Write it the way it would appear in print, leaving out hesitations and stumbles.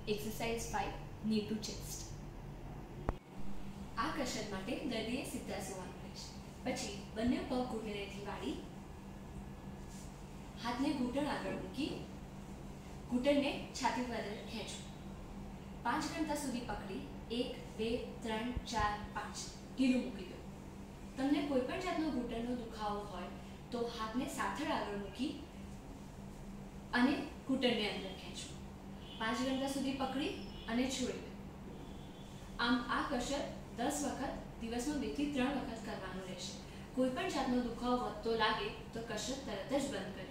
Exercise 5 knee to chest. આ કસરત માટે દર્દીએ સીધા સૂવાનું રહેશે. પછી બંને પગ ઘૂંટણેથી વાળી હાથને ઘૂંટણ આગળ મૂકી ઘૂંટણને છાતી પર ખેંચો. 5 ગણતા સુધી પકડી 1 2 3 4 5 ઢીલું મૂકી દો. તમને કોઈ પણ જાતનો ઘૂંટણનો દુખાવો હોય તો હાથને સાથળ આગળ મૂકી અને ઘૂંટણને અંદર ખેંચો. 5 ગણતા સુધી પકડી અને છોડી દો. આમ આ કસરત 10 વખત દિવસમાં 2 થી 3 વખત કરવાનું રહેશે. કોઈ પણ જાતનો દુખાવો વધતો લાગે તો કસરત તરત જ બંધ કરી